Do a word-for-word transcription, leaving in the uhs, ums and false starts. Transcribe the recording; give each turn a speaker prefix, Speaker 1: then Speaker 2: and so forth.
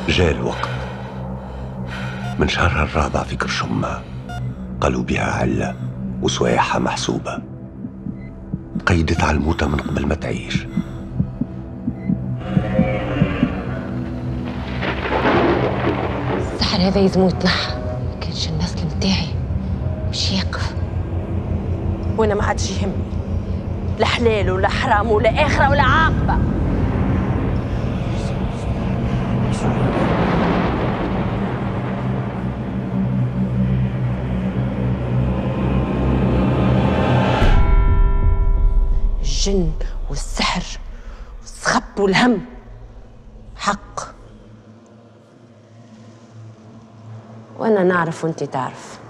Speaker 1: جاء الوقت. من شهرها الرابع في كرشمة قالوا بها علة وسوايحها محسوبة، قيدت على الموتى من قبل ما تعيش.
Speaker 2: السحر هذا يزموت نحى، كانش النسل متاعي مش يقف.
Speaker 3: وانا ما عادش يهمني لا حلال ولا حرام ولا اخره ولا عاقبه. الجن والسحر والسخب والهم حق، وانا نعرف وانت تعرف.